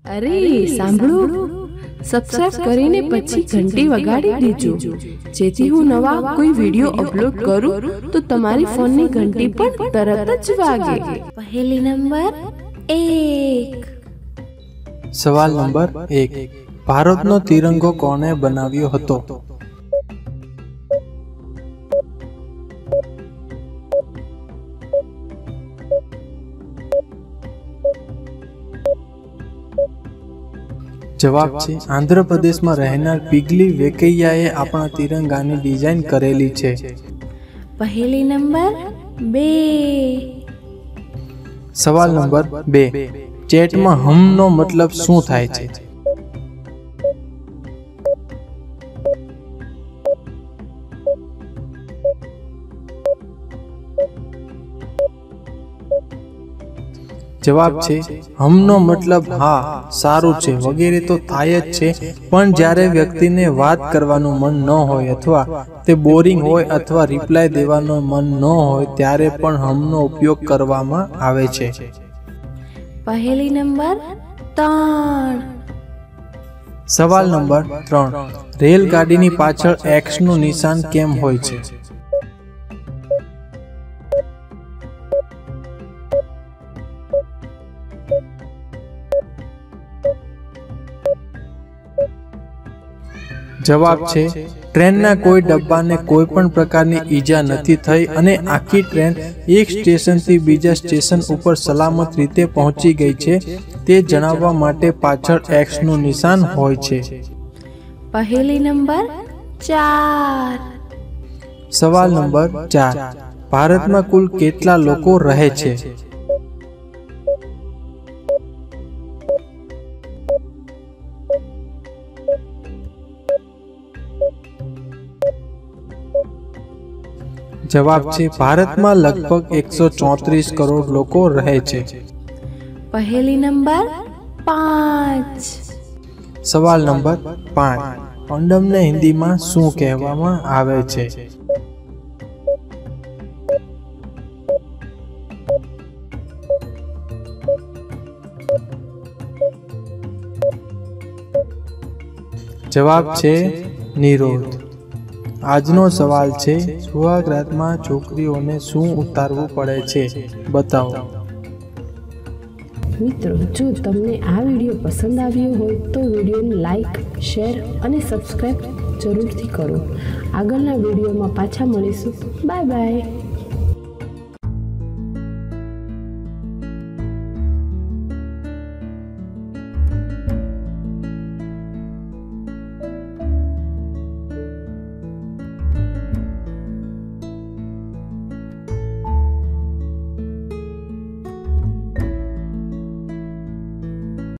અરે સાંભળો, સબસ્ક્રાઇબ કરીને પછી ઘંટી વગાડી દેજો, જેથી હું નવા કોઈ વિડિયો અપલોડ કરું તો તમારી ફોનની ઘંટી પણ તરત જ વાગે। પહેલી નંબર 1। સવાલ નંબર 1, ભારતનો તિરંગો કોણે બનાવ્યો હતો? જવાબ છે આંધ્રપ્રદેશમાં રહેનાર પિગલી વેકૈયાએ આપણા તિરંગાની ડિઝાઇન કરેલી છે। પહેલી નંબર 2। સવાલ નંબર 2, ચેટમાં હમનો મતલબ શું થાય છે? જવાબ છે હમનો મતલબ હા, સારું છે વગેરે તો થાય જ છે, પણ જ્યારે વ્યક્તિને વાત કરવાનું મન ન હોય અથવા તે બોરિંગ હોય અથવા રિપ્લાય દેવાનું મન ન હોય ત્યારે પણ હમનો ઉપયોગ કરવામાં આવે છે। પહેલી નંબર 3। સવાલ નંબર 3, રેલગાડીની પાછળ એક્સ નું નિશાન કેમ હોય છે? જવાબ છે ટ્રેનના કોઈ ડબ્બાને કોઈ પણ પ્રકારની ઈજા નથી થઈ અને આખી ટ્રેન એક સ્ટેશનથી બીજા સ્ટેશન ઉપર સલામત રીતે પહોંચી ગઈ છે તે જણાવવા માટે પાછળ એક્સ નું નિશાન હોય છે। પહેલી નંબર 4। સવાલ નંબર 4, ભારતમાં કુલ કેટલા લોકો રહે છે? જવાબ છે ભારતમાં લગભગ 134 કરોડ લોકો રહે છે। પહેલી નંબર 5। સવાલ નંબર 5, અંડમને હિન્દીમાં શું કહેવામાં આવે છે? જવાબ છે નિરોધ। આજનો સવાલ છે સુહાગરાતમાં છોકરીઓને શું ઉતારવું પડે છે બતાવો। મિત્રો, જો તમને આ વિડીયો પસંદ આવ્યો હોય તો વિડીયોને લાઈક, શેર અને સબસ્ક્રાઇબ જરૂરથી કરો। આગળના વિડીયોમાં પાછા મળીશું। Bye by.